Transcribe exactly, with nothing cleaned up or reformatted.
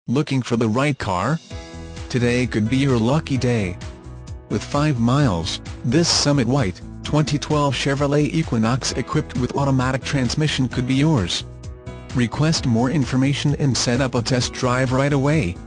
Looking for the right car? Today could be your lucky day. With five miles, this Summit White, twenty twelve Chevrolet Equinox equipped with automatic transmission could be yours. Request more information and set up a test drive right away.